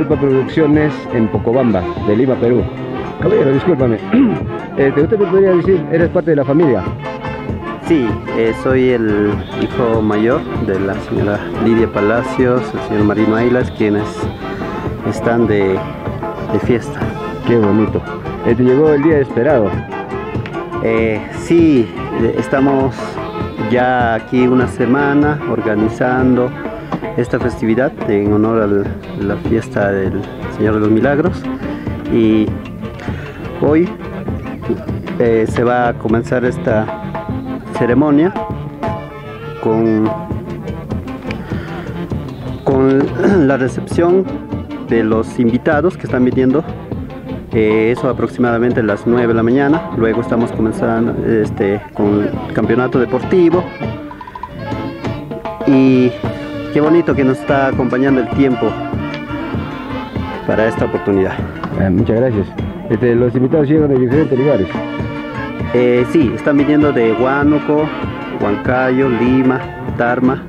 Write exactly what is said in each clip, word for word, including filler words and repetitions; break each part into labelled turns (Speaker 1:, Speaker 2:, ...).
Speaker 1: Palpa Producciones en Pocobamba, de Lima, Perú. Caballero, discúlpame. Este, ¿usted me podría decir, eres parte de la familia?
Speaker 2: Sí, eh, soy el hijo mayor de la señora Lidia Palacios, el señor Marino Ailas, quienes están de, de fiesta.
Speaker 1: Qué bonito. Este, llegó el día esperado.
Speaker 2: Eh, sí, eh, estamos ya aquí una semana organizando esta festividad en honor a la fiesta del Señor de los Milagros, y hoy eh, se va a comenzar esta ceremonia con, con la recepción de los invitados que están viniendo. Eh, eso aproximadamente a las nueve de la mañana. Luego estamos comenzando este, con el campeonato deportivo. Y qué bonito que nos está acompañando el tiempo para esta oportunidad.
Speaker 1: Eh, muchas gracias. Este, los invitados llegan de diferentes lugares.
Speaker 2: Eh, sí, están viniendo de Huánuco, Huancayo, Lima, Tarma.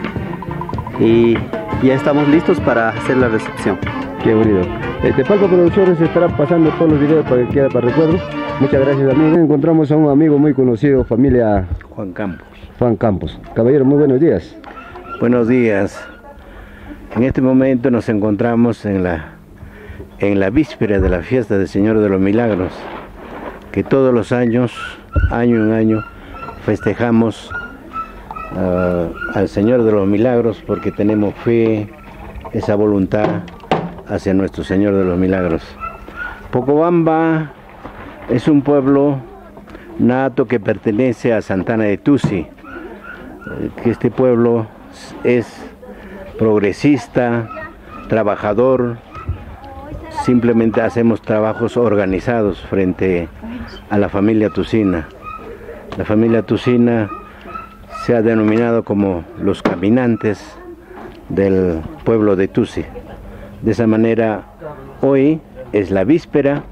Speaker 2: Y ya estamos listos para hacer la recepción.
Speaker 1: Qué bonito. Este, Palpa Producciones estará pasando todos los videos para que quede para recuerdo. Muchas gracias, amigo. Encontramos a un amigo muy conocido, familia
Speaker 3: Juan Campos.
Speaker 1: Juan Campos. Caballero, muy buenos días.
Speaker 3: Buenos días. En este momento nos encontramos en la, en la víspera de la fiesta del Señor de los Milagros, que todos los años, año en año, festejamos uh, al Señor de los Milagros porque tenemos fe, esa voluntad hacia nuestro Señor de los Milagros. Pocobamba es un pueblo nato que pertenece a Santana de Tusi, que este pueblo es progresista, trabajador. Simplemente hacemos trabajos organizados frente a la familia Tusina. La familia Tusina se ha denominado como los caminantes del pueblo de Tusi. De esa manera, hoy es la víspera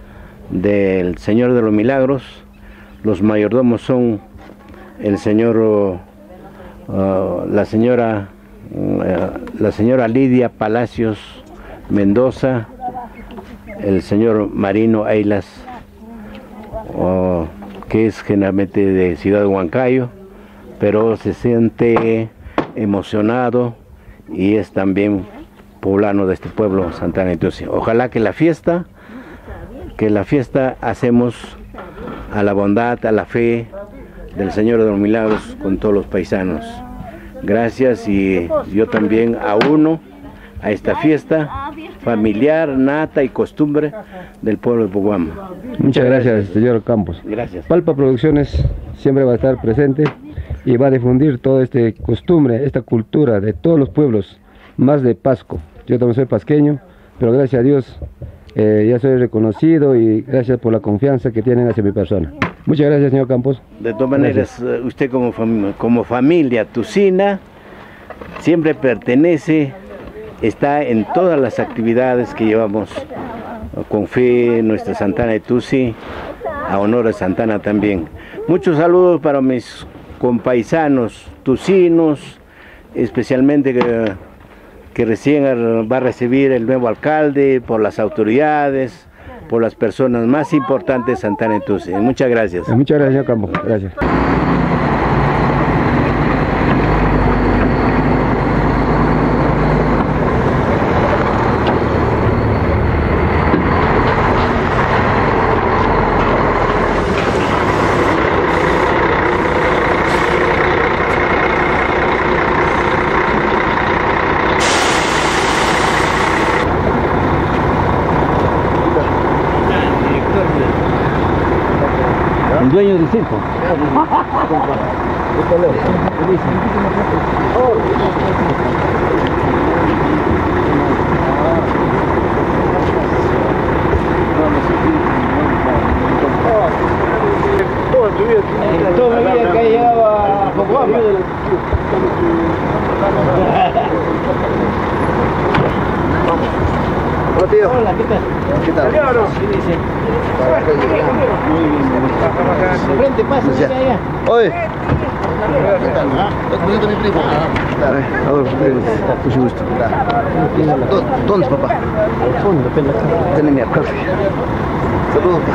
Speaker 3: del Señor de los Milagros. Los mayordomos son el señor, uh, la señora, uh, la señora Lidia Palacios Mendoza, el señor Marino Ailas, uh, que es generalmente de Ciudad de Huancayo, pero se siente emocionado y es también poblano de este pueblo, Santana de Tusi. Ojalá que la fiesta, que la fiesta hacemos a la bondad, a la fe del Señor de los Milagros con todos los paisanos. Gracias, y yo también auno a esta fiesta familiar, nata y costumbre del pueblo de Pocobamba.
Speaker 1: Muchas gracias, señor Campos.
Speaker 3: Gracias.
Speaker 1: Palpa Producciones siempre va a estar presente y va a difundir toda esta costumbre, esta cultura de todos los pueblos, más de Pasco. Yo también soy pasqueño, pero gracias a Dios eh, ya soy reconocido, y gracias por la confianza que tienen hacia mi persona. Muchas gracias, señor Campos.
Speaker 3: De todas maneras, gracias. Usted como, fam como familia Tusina siempre pertenece, está en todas las actividades que llevamos con fe, nuestra Santana de Tusi, a honor de Santana también. Muchos saludos para mis compaisanos tusinos, especialmente que, que recién va a recibir el nuevo alcalde, por las autoridades, por las personas más importantes de Santana de Tusi. Muchas gracias.
Speaker 1: Muchas gracias, señor Campos. Gracias. El dueño del circo. Toda mi vida que llegaba a Pocobamba. Hola, tío.
Speaker 4: Hola, ¿qué tal?
Speaker 2: ¿Qué tal?
Speaker 4: Sí, dice. Frente, pasa,
Speaker 2: Ya.
Speaker 4: allá, allá.
Speaker 2: Oye.
Speaker 4: ¿Qué tal? Ah,
Speaker 2: Presento a mi primo. Claro, Adolfo, mucho gusto. ¿Dó- ¿Dónde es papá?
Speaker 4: al fondo, pela acá.
Speaker 2: Tiene mi alcalde. Saludos, papá.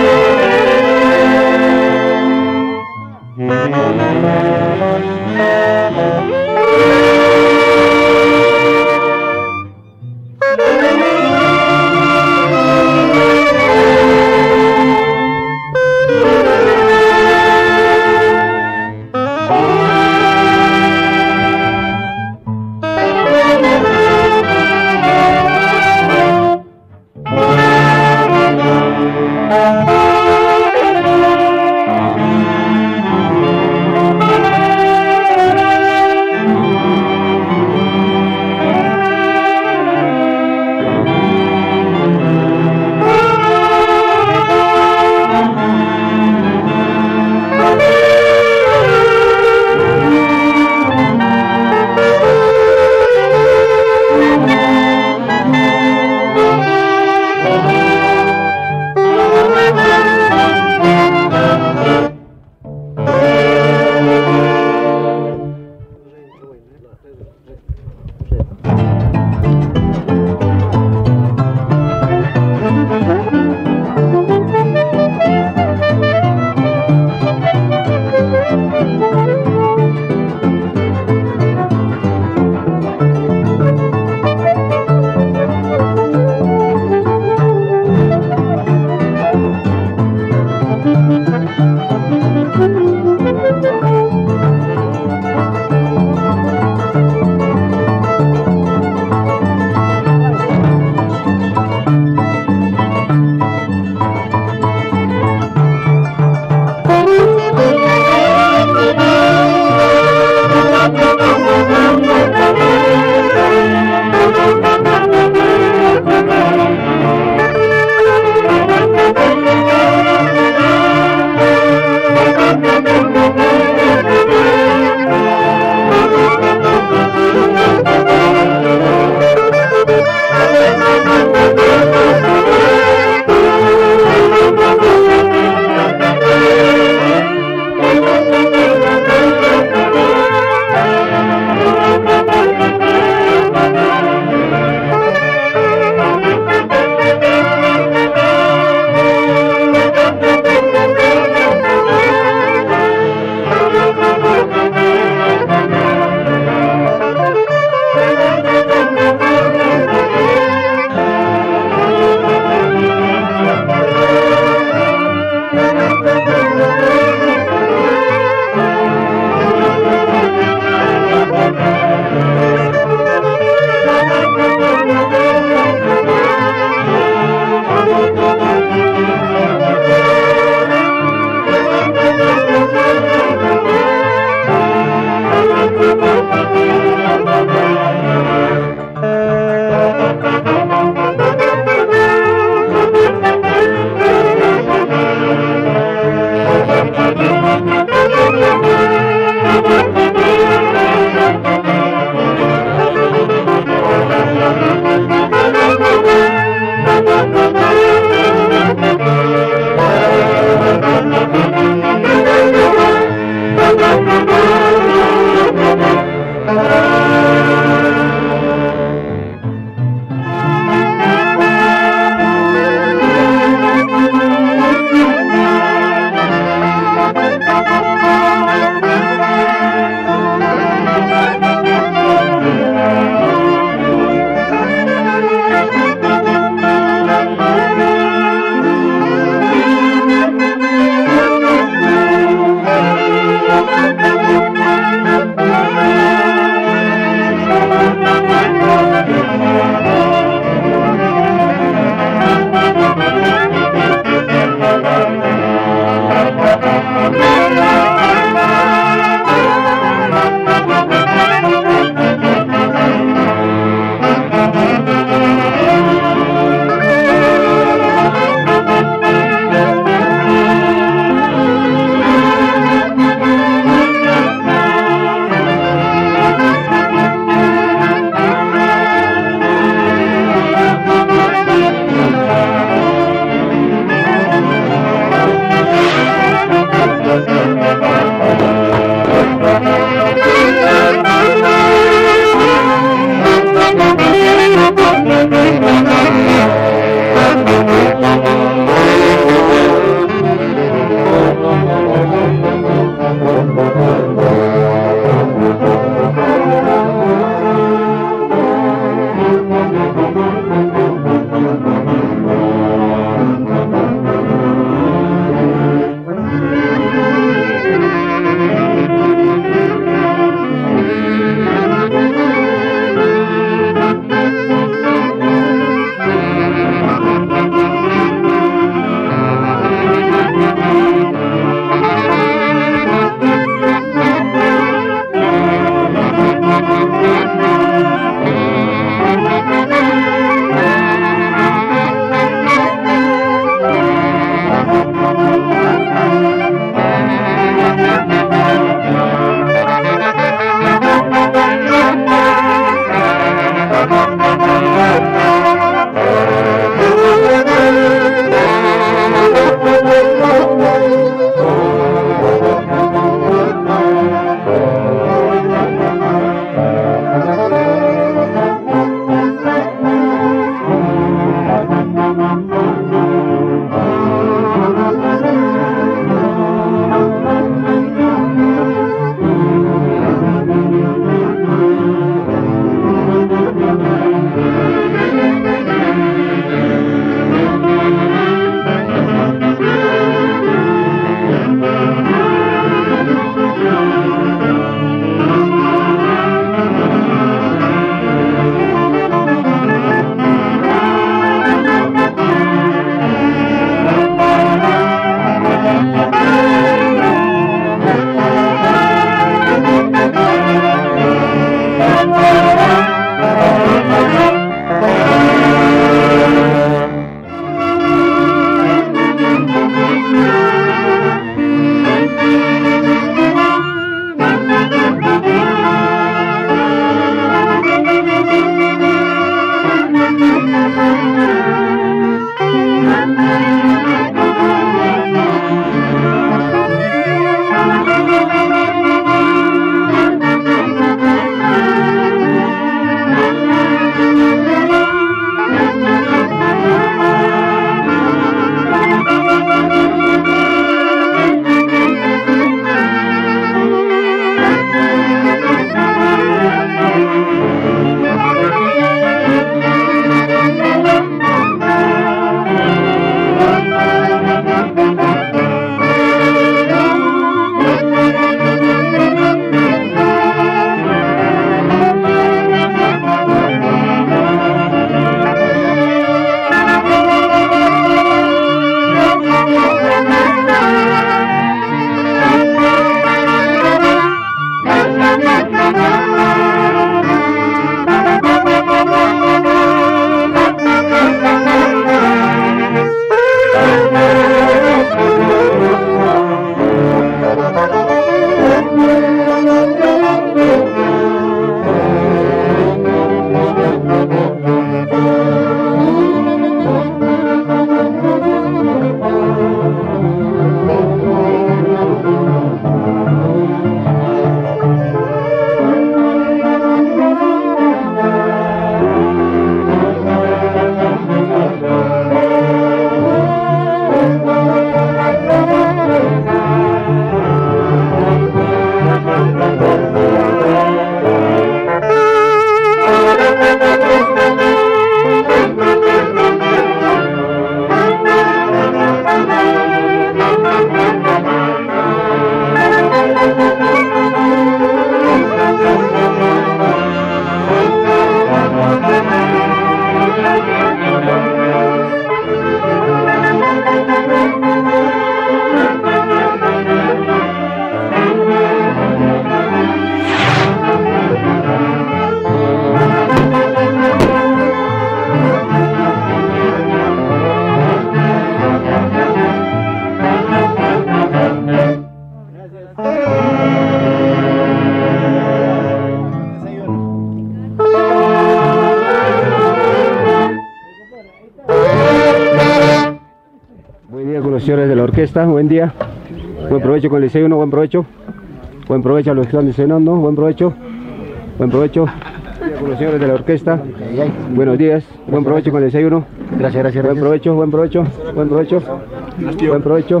Speaker 1: señores de la orquesta, buen día. Buen provecho con el desayuno, buen provecho. Buen provecho a los que están desayunando, buen provecho. Buen provecho. Con los señores de la orquesta, buenos días, buen provecho con el desayuno.
Speaker 4: Gracias, gracias.
Speaker 1: Buen provecho, buen provecho, buen provecho. Buen provecho.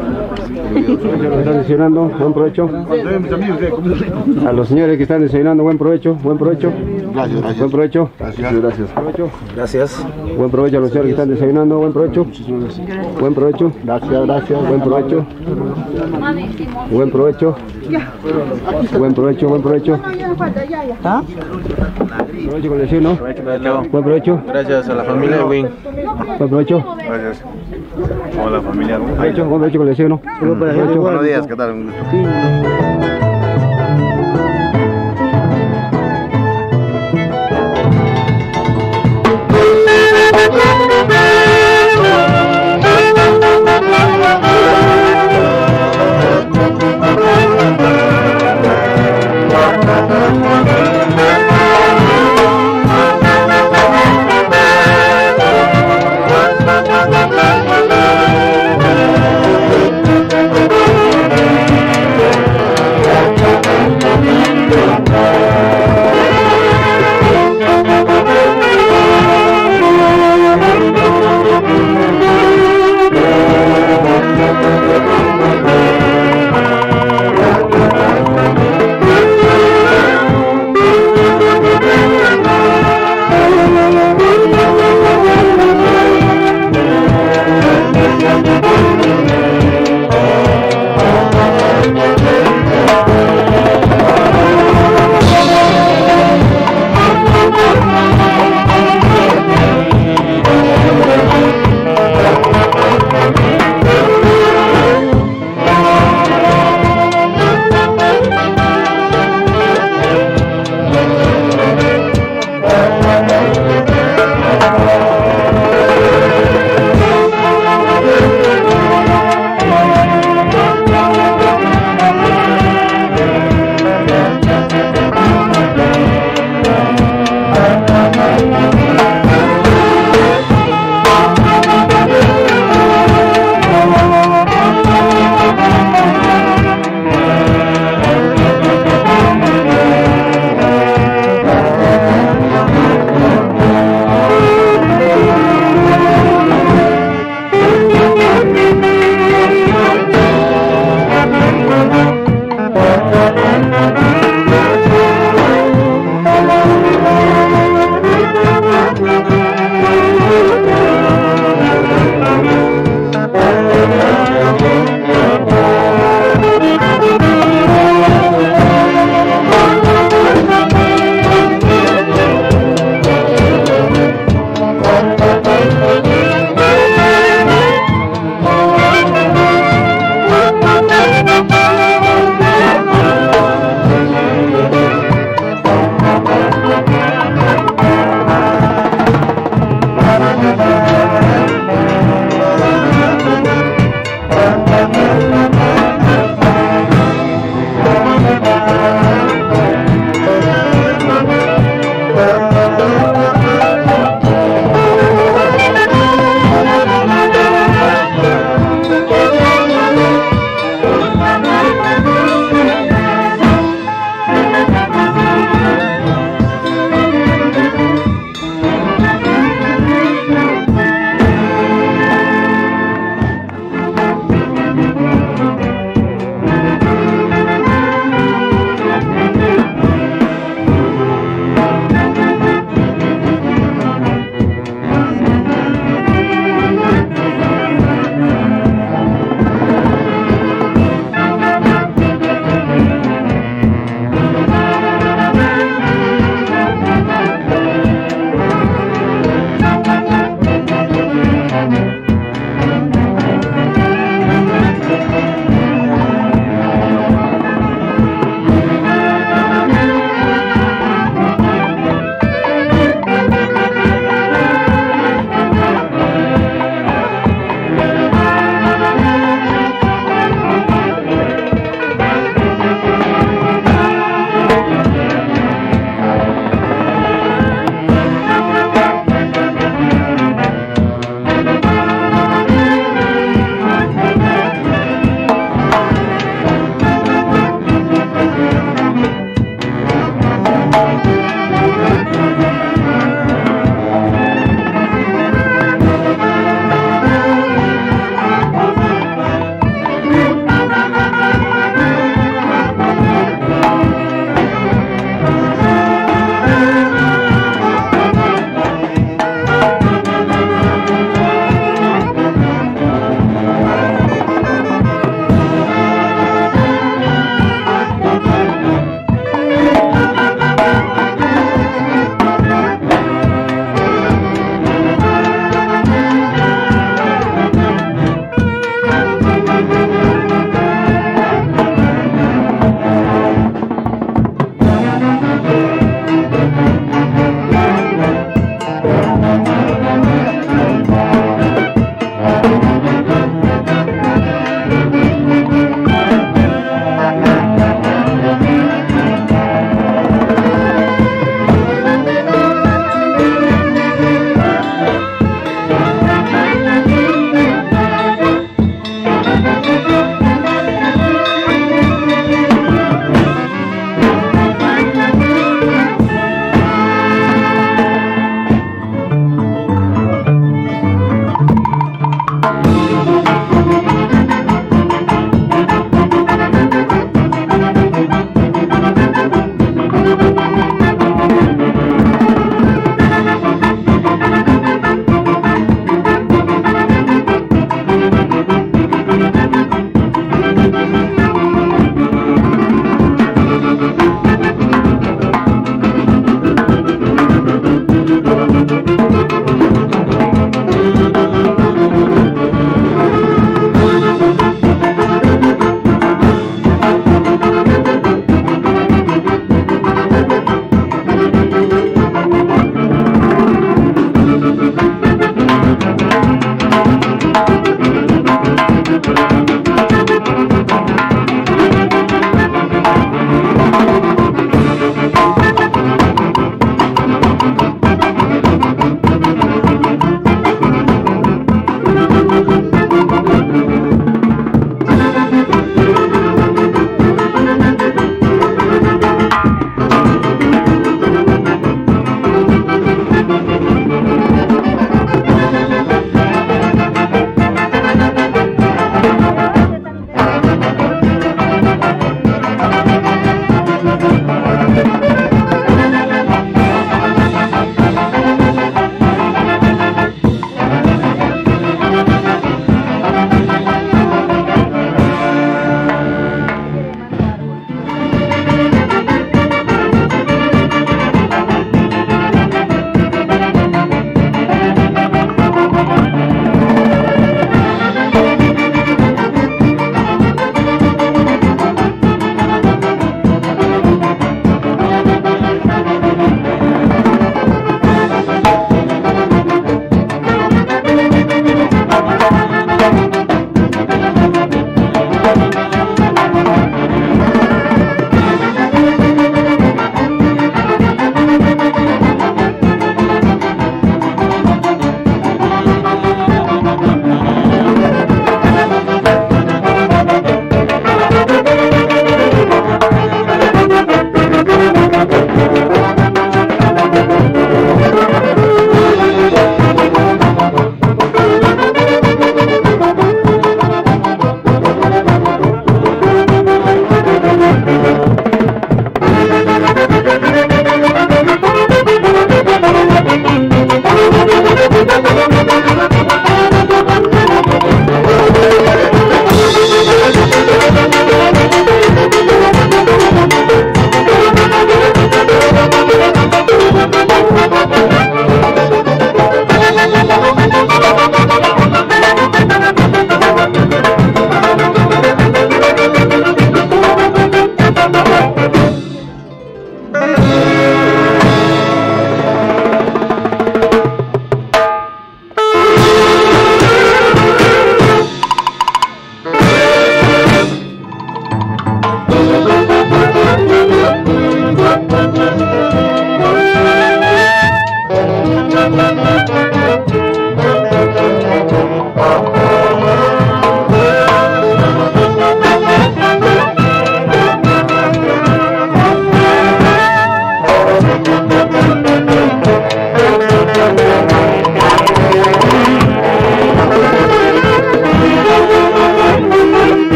Speaker 1: Están desayunando, buen provecho. A los señores que están desayunando, buen provecho, buen provecho.
Speaker 5: Gracias, gracias.
Speaker 1: Buen provecho.
Speaker 5: Gracias, gracias.
Speaker 3: Gracias.
Speaker 1: Buen provecho a los señores que están desayunando, buen provecho. Buen provecho.
Speaker 5: Gracias, gracias.
Speaker 1: Buen provecho. Buen provecho. Buen provecho, buen provecho.
Speaker 4: ¿Ah?
Speaker 1: Provecho con el desayuno. Buen provecho.
Speaker 6: Gracias a la familia de Win.
Speaker 1: Buen provecho.
Speaker 6: Gracias. Hola familia.
Speaker 1: Buen provecho, buen provecho con el desayuno. Buen provecho.
Speaker 6: Buenos días, ¿qué tal? Un gusto.
Speaker 7: Thank you.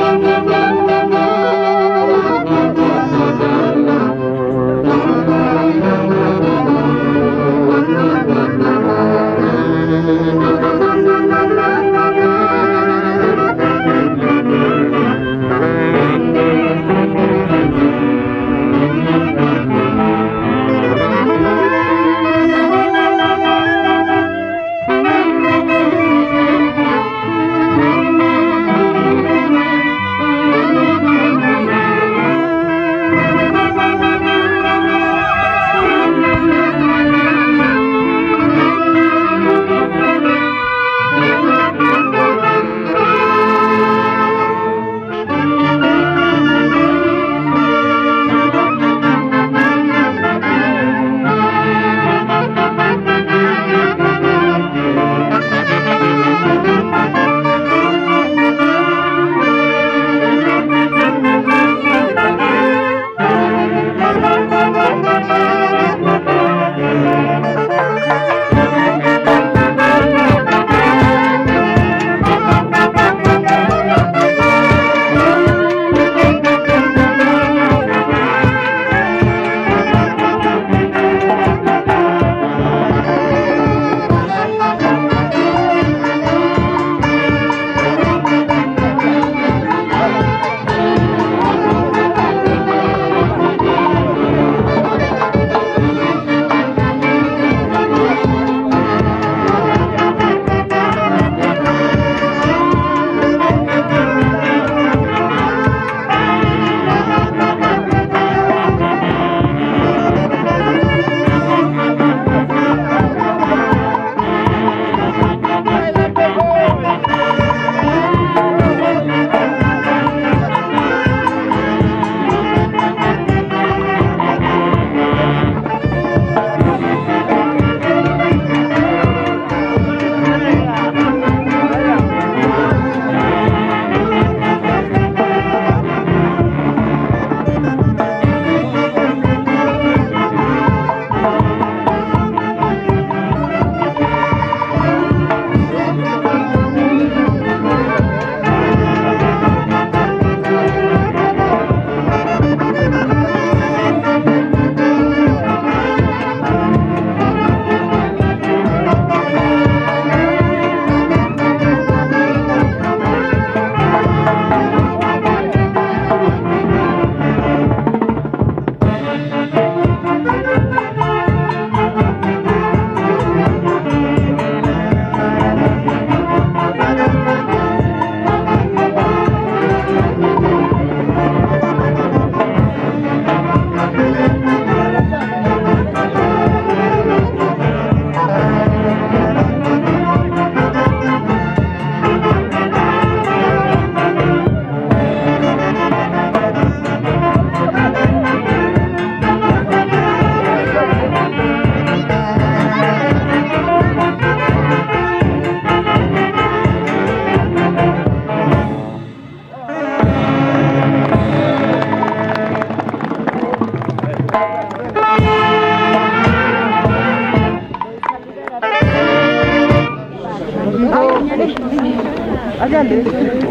Speaker 7: Hágale.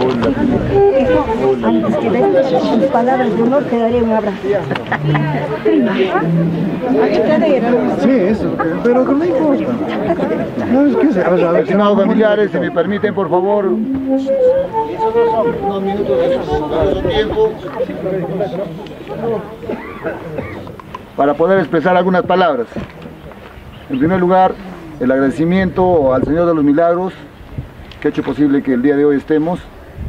Speaker 7: Antes que dé sus palabras de honor, te daré un abrazo. Prima.
Speaker 5: Sí, eso, pero no importa. No, es que se... A ver, a ver, estimados familiares, si me permiten, por favor. Unos minutos de su tiempo para poder expresar algunas palabras. En primer lugar, el agradecimiento al Señor de los Milagros, que ha hecho posible que el día de hoy estemos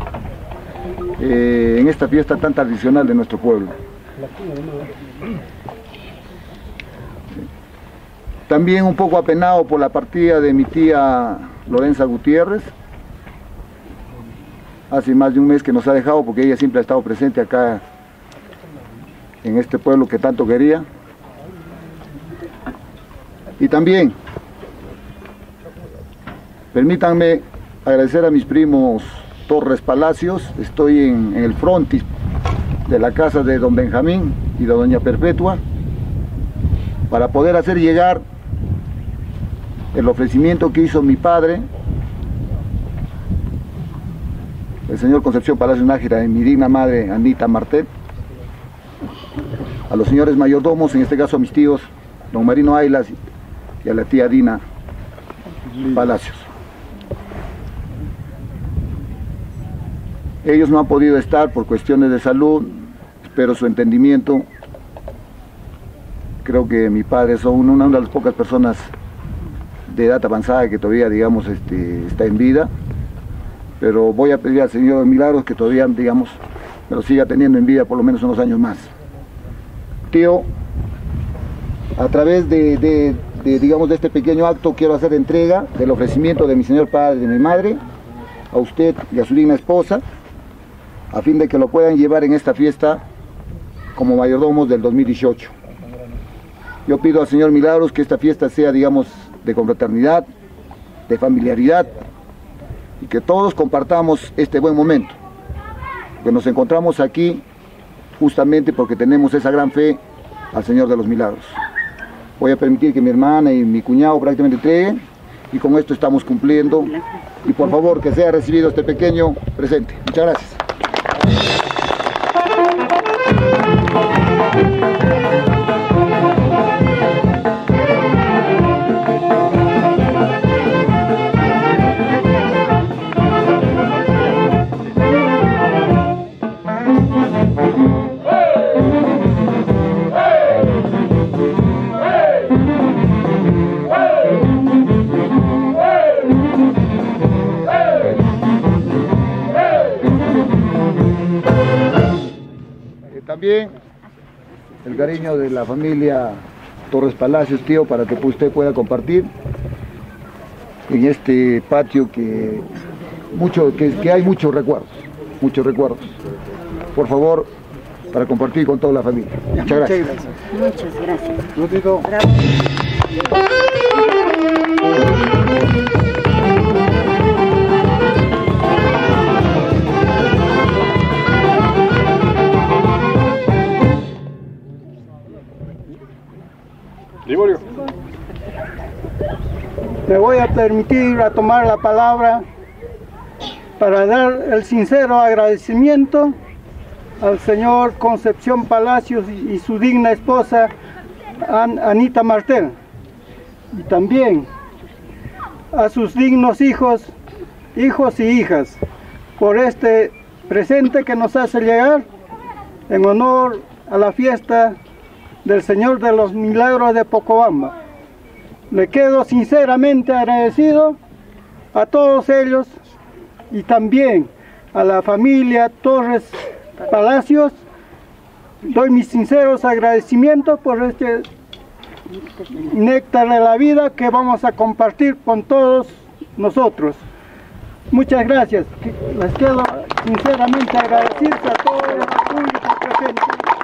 Speaker 5: eh, en esta fiesta tan tradicional de nuestro pueblo. También un poco apenado por la partida de mi tía Lorenza Gutiérrez. Hace más de un mes que nos ha dejado, porque ella siempre ha estado presente acá en este pueblo que tanto quería. Y también, permítanme agradecer a mis primos Torres Palacios. Estoy en, en el frontis de la casa de don Benjamín y de doña Perpetua para poder hacer llegar el ofrecimiento que hizo mi padre el señor Concepción Palacios Nájera y mi digna madre Anita Martel, a los señores mayordomos, en este caso a mis tíos, don Marino Aylas y a la tía Dina Palacios. Ellos no han podido estar por cuestiones de salud, espero su entendimiento. Creo que mi padre es una de las pocas personas de edad avanzada que todavía, digamos, este, está en vida, pero voy a pedir al Señor de Milagros que todavía, digamos, me lo siga teniendo en vida por lo menos unos años más. Tío, a través de, de, de, digamos, de este pequeño acto quiero hacer entrega del ofrecimiento de mi señor padre y de mi madre a usted y a su digna esposa, a fin de que lo puedan llevar en esta fiesta como mayordomos del dos mil dieciocho. Yo pido al Señor Milagros que esta fiesta sea, digamos, de confraternidad, de familiaridad, y que todos compartamos este buen momento, que nos encontramos aquí justamente porque tenemos esa gran fe al Señor de los Milagros. Voy a permitir que mi hermana y mi cuñado prácticamente entreguen, y con esto estamos cumpliendo, y por favor que sea recibido este pequeño presente. Muchas gracias. También el cariño de la familia Torres Palacios, tío, para que usted pueda compartir en este patio que, mucho, que, que hay muchos recuerdos, muchos recuerdos. Por favor, para compartir con toda la familia. Muchas gracias.
Speaker 7: Muchas gracias.
Speaker 5: Lúdico.
Speaker 8: Me voy a permitir a tomar la palabra para dar el sincero agradecimiento al señor Concepción Palacios y su digna esposa An Anita Martel, y también a sus dignos hijos, hijos y hijas, por este presente que nos hace llegar en honor a la fiesta del Señor de los Milagros de Pocobamba. Le quedo sinceramente agradecido a todos ellos y también a la familia Torres Palacios. Doy mis sinceros agradecimientos por este néctar de la vida que vamos a compartir con todos nosotros. Muchas gracias. Les quedo sinceramente agradecidos a todo el público presente.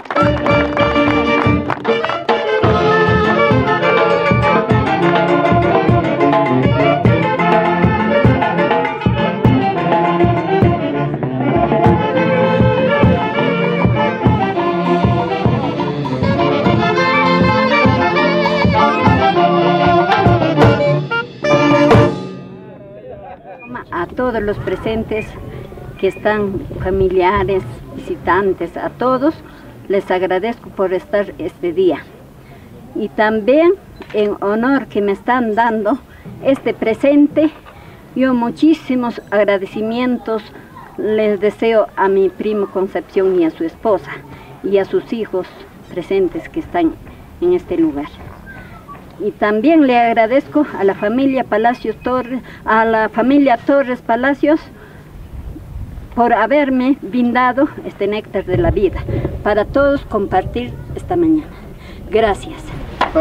Speaker 7: A todos los presentes que están, familiares, visitantes, a todos les agradezco por estar este día. Y también en honor que me están dando este presente, yo muchísimos agradecimientos les deseo a mi primo Concepción y a su esposa y a sus hijos presentes que están en este lugar. Y también le agradezco a la familia Palacios Torres, a la familia Torres Palacios por haberme brindado este néctar de la vida para todos compartir esta mañana. Gracias. Oh.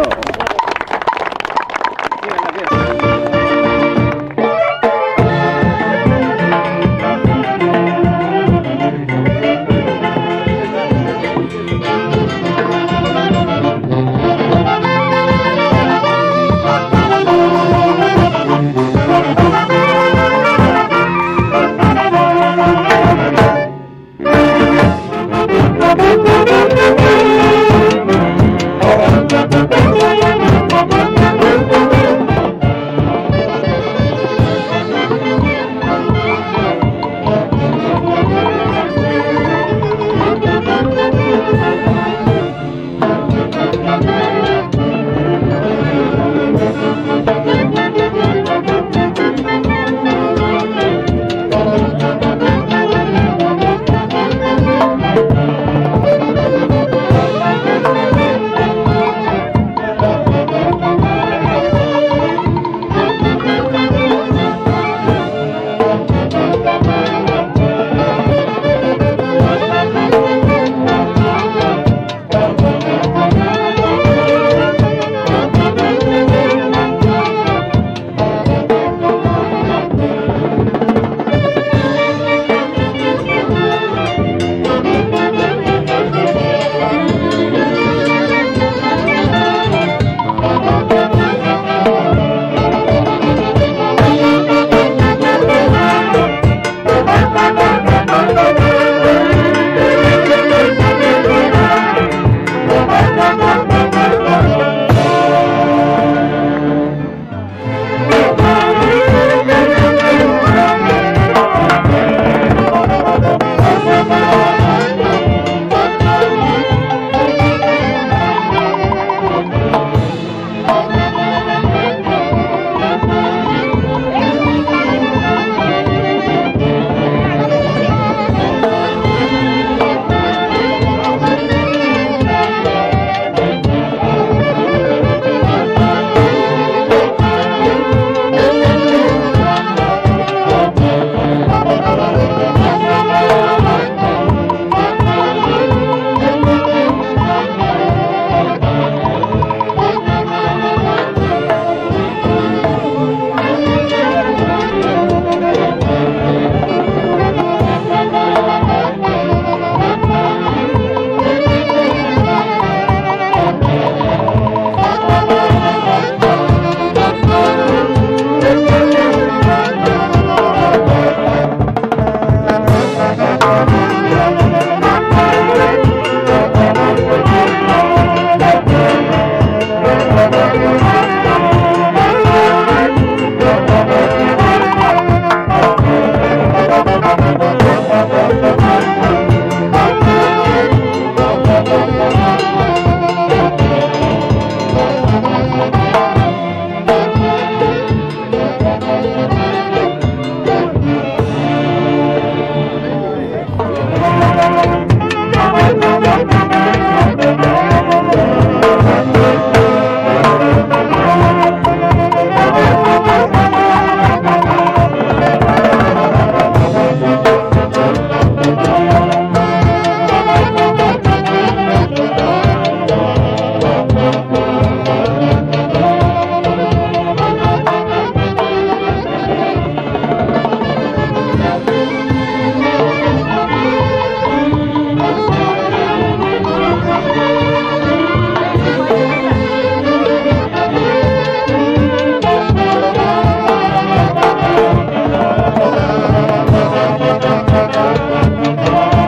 Speaker 9: Thank you. Thank you.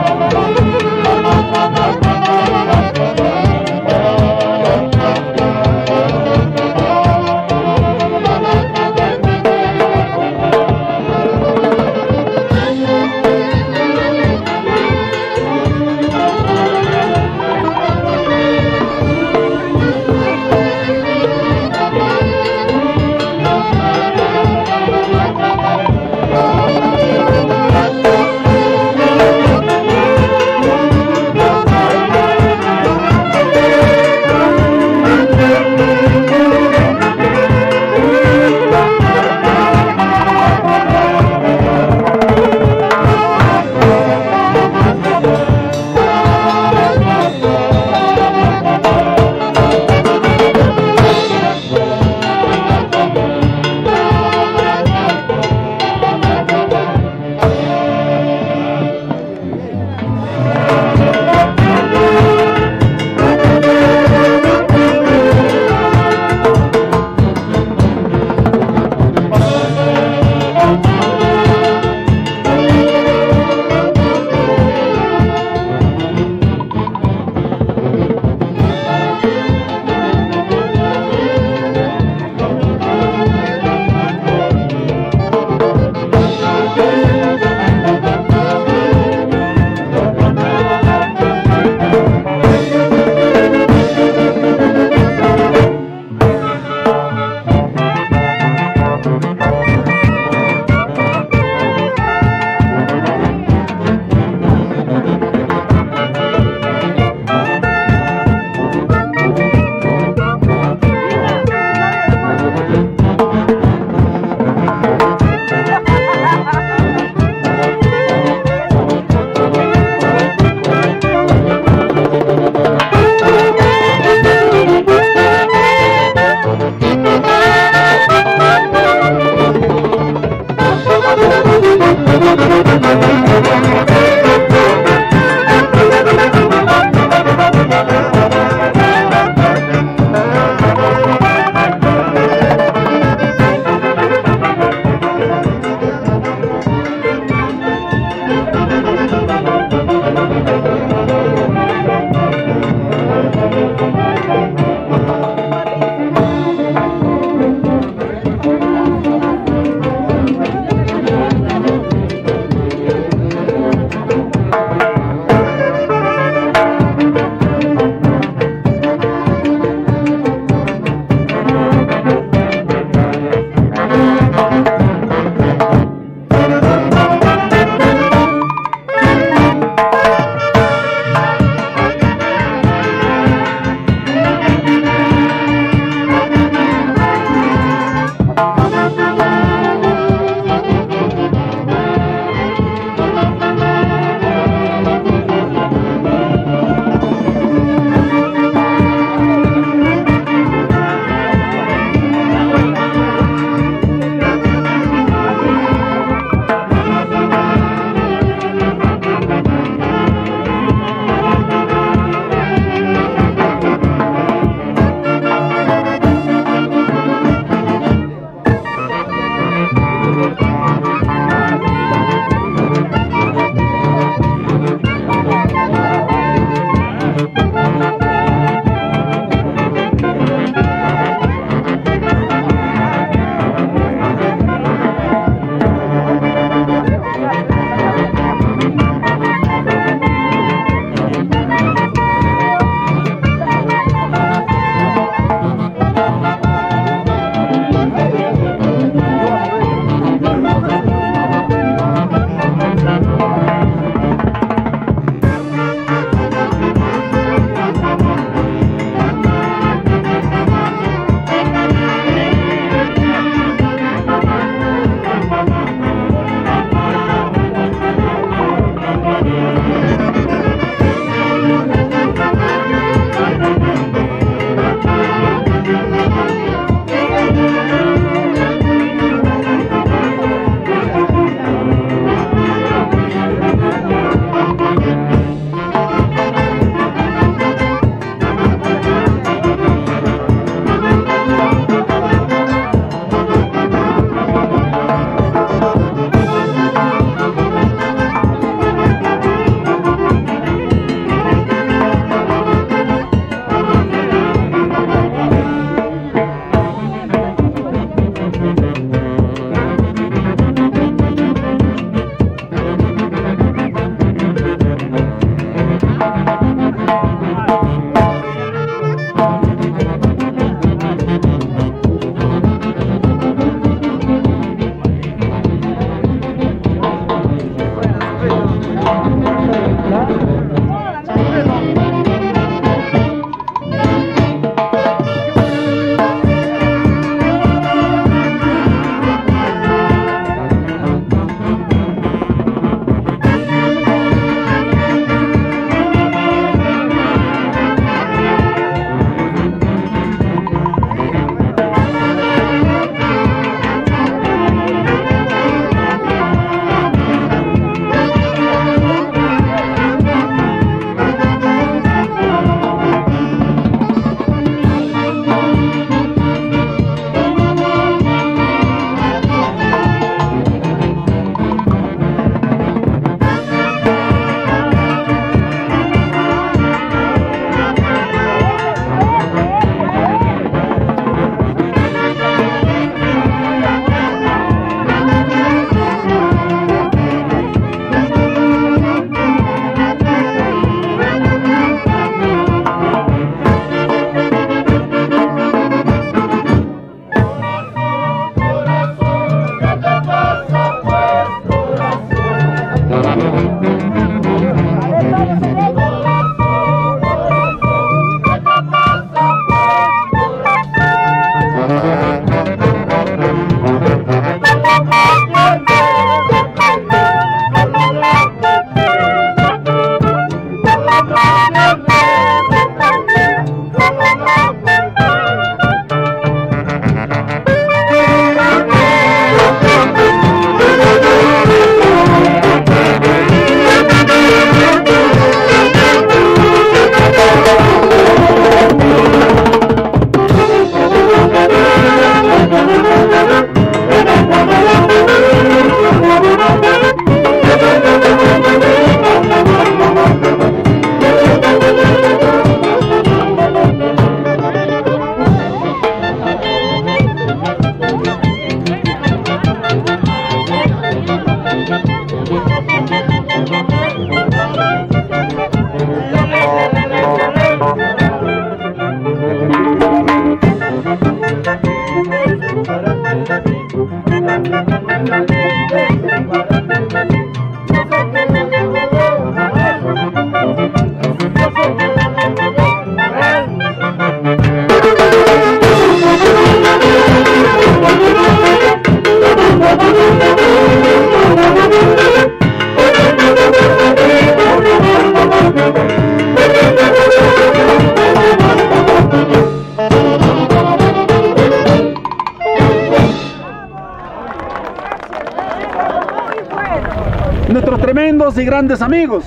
Speaker 9: Nuestros tremendos y grandes amigos,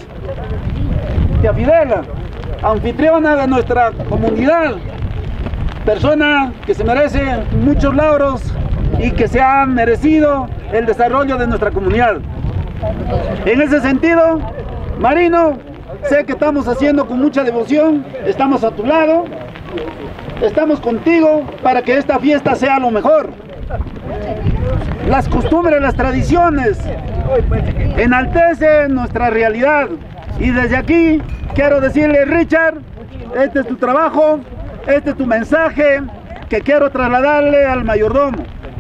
Speaker 9: tía Fidela, anfitriona de nuestra comunidad, persona que se merece muchos lauros y que se ha merecido el desarrollo de nuestra comunidad. En ese sentido, Marino, sé que estamos haciendo con mucha devoción, estamos a tu lado, estamos contigo para que esta fiesta sea lo mejor. Las costumbres, las tradiciones enaltecen nuestra realidad, y desde aquí quiero decirle, Richard, este es tu trabajo, este es tu mensaje que quiero trasladarle al mayordomo.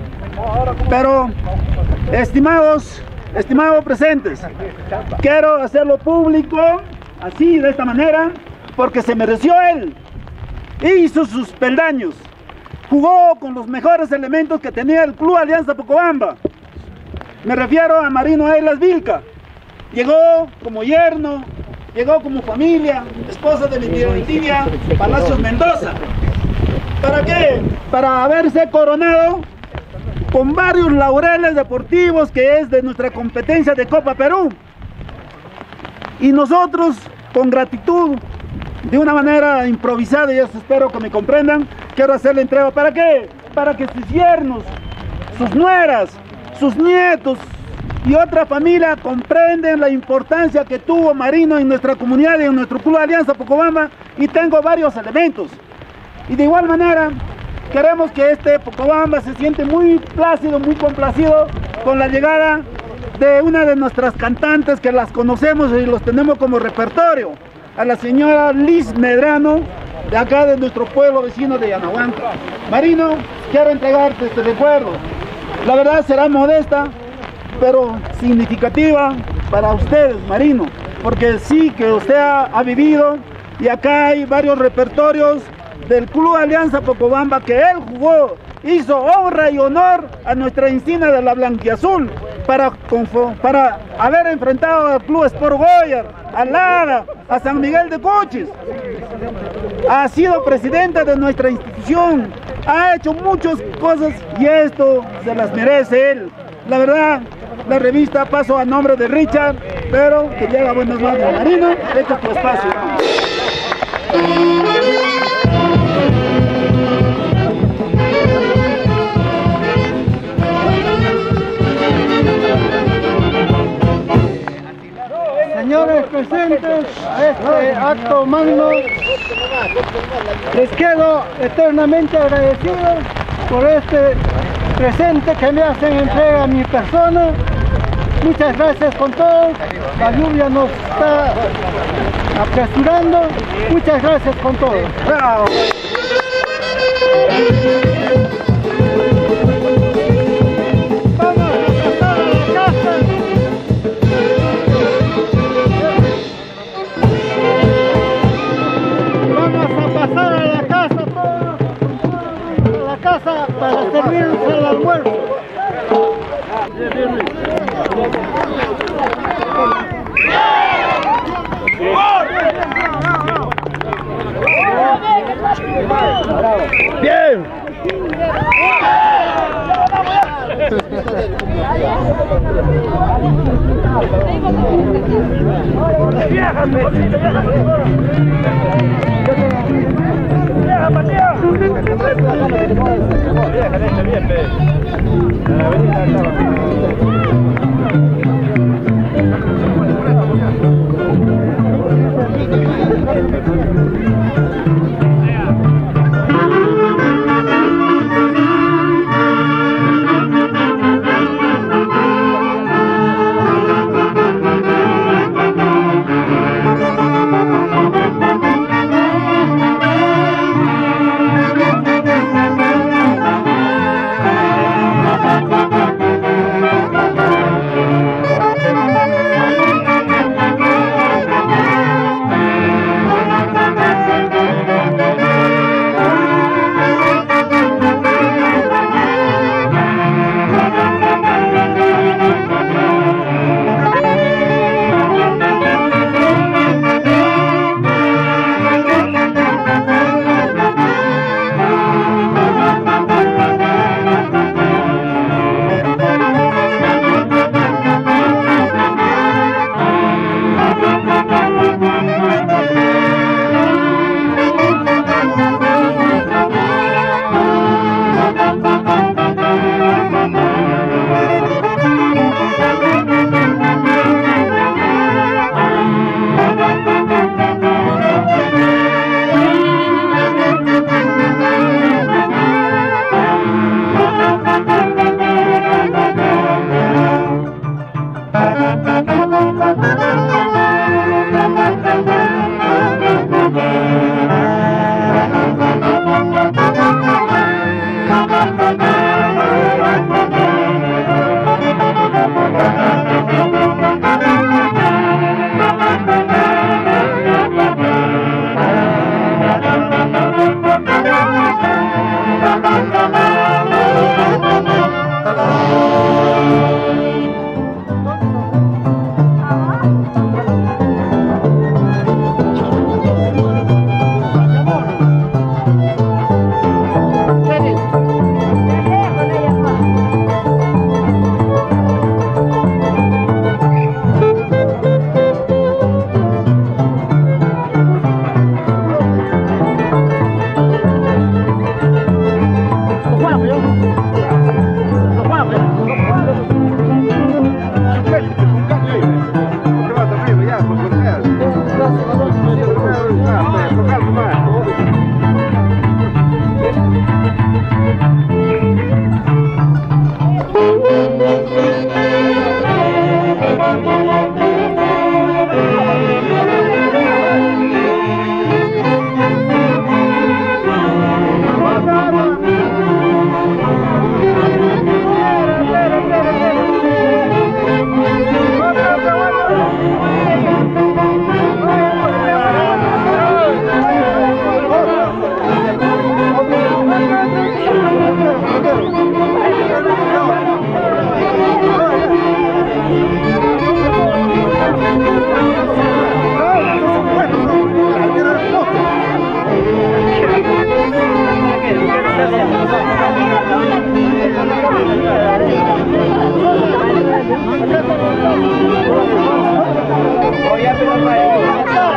Speaker 9: Pero, estimados, estimados presentes, quiero hacerlo público, así, de esta manera, porque se mereció él. Hizo sus peldaños, jugó con los mejores elementos que tenía el Club Alianza Pocobamba. Me refiero a Marino Ailas Vilca. Llegó como yerno, llegó como familia, esposa de mi tía Palacios Mendoza. ¿Para qué? Para haberse coronado con varios laureles deportivos que es de nuestra competencia de Copa Perú. Y nosotros, con gratitud, de una manera improvisada, y eso espero que me comprendan, quiero hacerle entrega. ¿Para qué? Para que sus yernos, sus nueras, sus nietos y otra familia comprenden la importancia que tuvo Marino en nuestra comunidad y en nuestro Club Alianza Pocobamba, y tengo varios elementos. Y de igual manera, queremos que este Pocobamba se siente muy plácido, muy complacido con la llegada de una de nuestras cantantes que las conocemos y los tenemos como repertorio, a la señora Liz Medrano, de acá de nuestro pueblo vecino de Yanahuanca. Marino, quiero entregarte este recuerdo. La verdad será modesta, pero significativa para ustedes, Marino. porque sí que usted ha, ha vivido, y acá hay varios repertorios del Club Alianza Pocobamba que él jugó, hizo honra y honor a nuestra Encina de la Blanquiazul para, para haber enfrentado al Club Sport Goya, a Lara, a San Miguel de Cochis. Ha sido presidente de nuestra institución, ha hecho muchas cosas y esto se las merece él. La verdad, la revista paso a nombre de Richard, pero que llega a buenas manos. Marino, este es tu espacio.
Speaker 8: Señores presentes a este acto magno, les quedo eternamente agradecido por este presente que me hacen entrega a mi persona. Muchas gracias con todo. La lluvia nos está apresurando. Muchas gracias con todo. ¡Bravo! Para servirnos el almuerzo.
Speaker 9: Bien.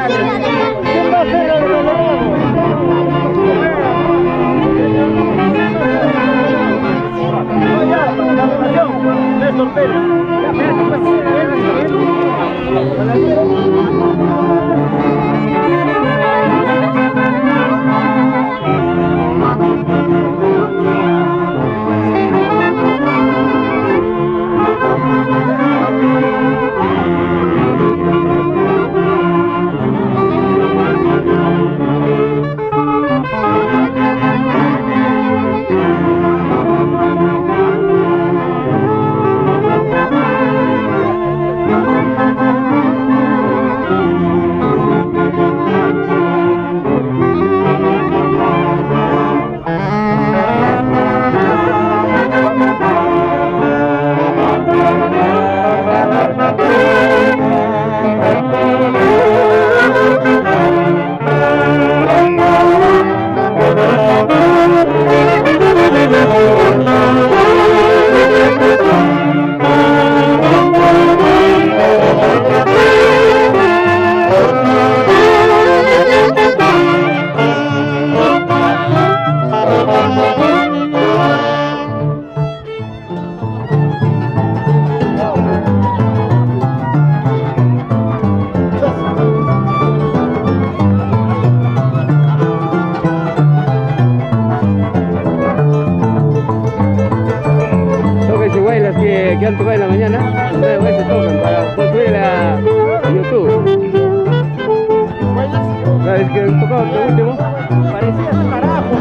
Speaker 8: ¿Quién va a ser el
Speaker 1: que han tocado en la mañana, luego se tocan para subirla a YouTube. La vez que han tocado lo último, parecía ese carajo.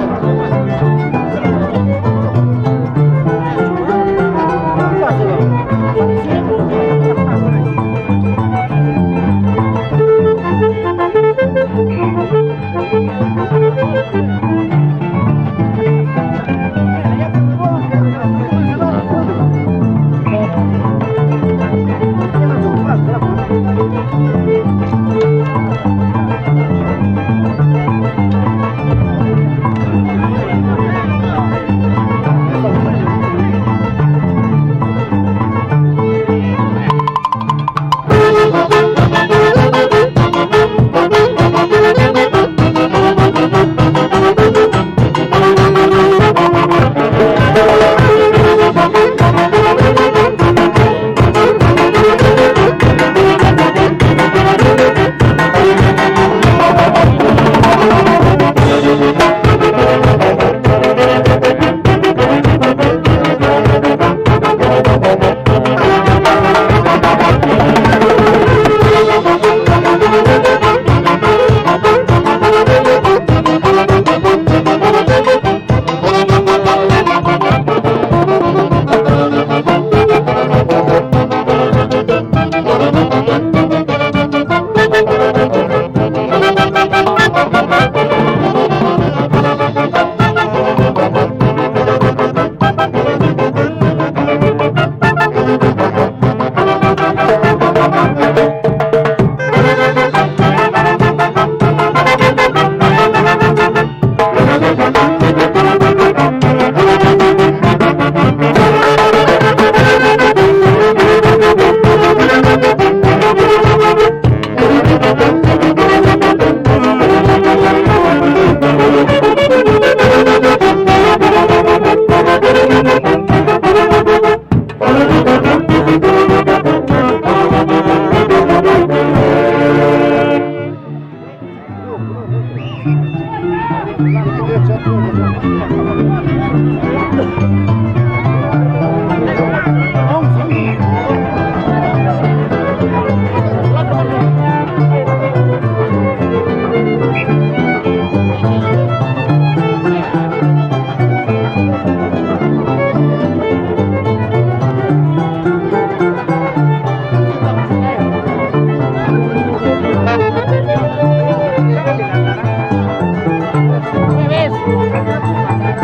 Speaker 10: ¿Me ves?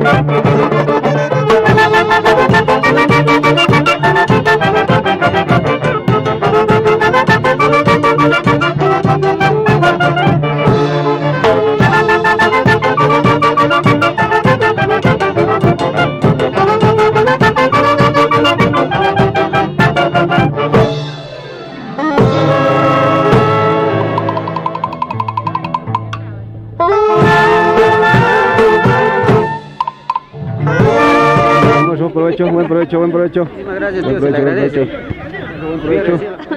Speaker 1: Buen provecho, buen provecho.
Speaker 2: Muchísimas gracias,
Speaker 1: Buen
Speaker 2: tío, se le
Speaker 1: provecho,
Speaker 2: agradece.
Speaker 1: Buen provecho.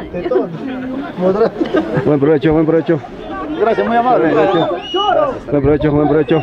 Speaker 1: Buen provecho, buen provecho.
Speaker 9: Gracias, muy amable.
Speaker 1: Buen provecho, buen provecho.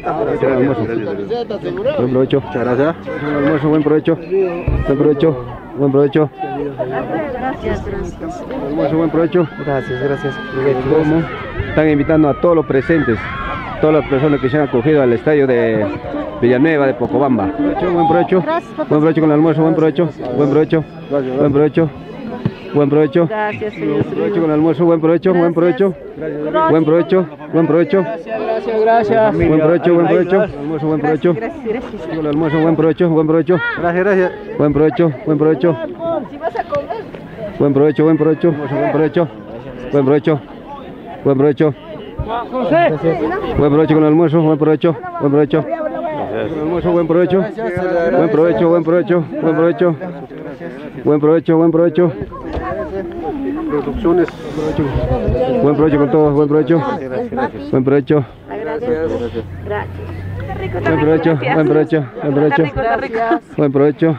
Speaker 1: Buen provecho. Muchas gracias. Buen almuerzo, buen provecho. Buen provecho, buen provecho.
Speaker 7: Gracias, gracias.
Speaker 1: Almuerzo, buen provecho.
Speaker 2: Gracias, gracias.
Speaker 1: ¿Cómo? Están invitando a todos los presentes, todas las personas que se han acogido al estadio de Villanueva de Pocobamba. Buen provecho, buen provecho con el almuerzo, buen provecho, buen provecho, buen provecho, buen provecho,
Speaker 7: Gracias, señor.
Speaker 1: buen provecho con el almuerzo, buen provecho, buen provecho, buen provecho, buen provecho,
Speaker 8: Gracias, gracias.
Speaker 1: buen provecho, buen provecho, almuerzo, buen provecho,
Speaker 7: Gracias, gracias.
Speaker 1: con el almuerzo, buen provecho, buen provecho,
Speaker 2: Gracias, gracias.
Speaker 1: buen provecho, buen provecho, buen provecho, buen provecho, buen provecho, buen provecho, buen provecho, buen provecho con el almuerzo, buen provecho, buen provecho. Almuerzo, buen provecho, buen provecho, buen provecho, buen provecho, buen provecho, buen provecho, producciones, buen provecho con todos, buen provecho, buen provecho, buen provecho, buen provecho, buen provecho, buen provecho,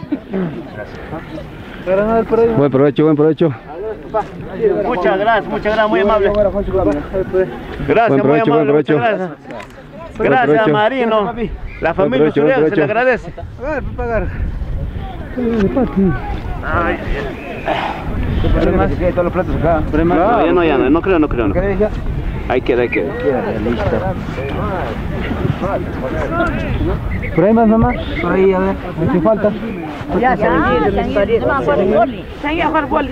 Speaker 1: buen provecho, buen provecho.
Speaker 9: Muchas gracias, muchas gracias, muy amable. Gracias,
Speaker 1: Buen
Speaker 9: muy
Speaker 1: provecho, buen
Speaker 9: amable, muchas
Speaker 1: provecho.
Speaker 9: gracias.
Speaker 1: Buen
Speaker 9: Gracias,
Speaker 1: provecho.
Speaker 9: Marino. La
Speaker 1: Buen
Speaker 9: familia
Speaker 1: provecho, buen
Speaker 9: Uriel se le
Speaker 1: provecho.
Speaker 9: agradece.
Speaker 6: Todos los platos acá.
Speaker 9: No, ya no, ya no, no creo, no creo. No. Ahí queda, ahí queda.
Speaker 8: ¿Por ahí más, mamá? Por ahí, a ver. ¿Qué falta?
Speaker 7: Ya, ya, ya, ya, no, por el boli. Se han ido a jugar boli.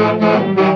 Speaker 10: Thank you.